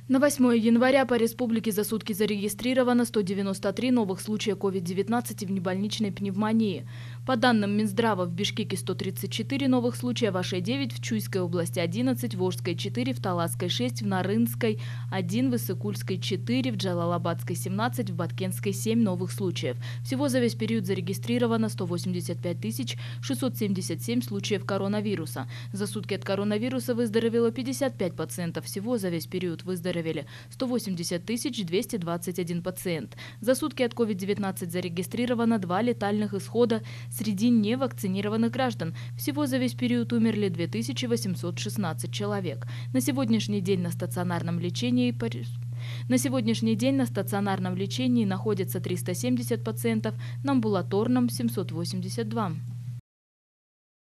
На 8 января по республике за сутки зарегистрировано 193 новых случая COVID-19 и внебольничной пневмонии. По данным Минздрава, в Бишкеке 134 новых случая, в Аше-9, в Чуйской области 11, в Волжской 4, в Таласской 6, в Нарынской 1, в Иссыкульской 4, в Джалалабадской 17, в Баткенской 7 новых случаев. Всего за весь период зарегистрировано 185 677 случаев коронавируса. За сутки от коронавируса выздоровело 55%. Всего за весь период выздоровели 180 221 пациент. За сутки от COVID-19 зарегистрировано 2 летальных исхода среди невакцинированных граждан. Всего за весь период умерли 2816 человек. На сегодняшний день на стационарном лечении находится 370 пациентов, на амбулаторном – 782.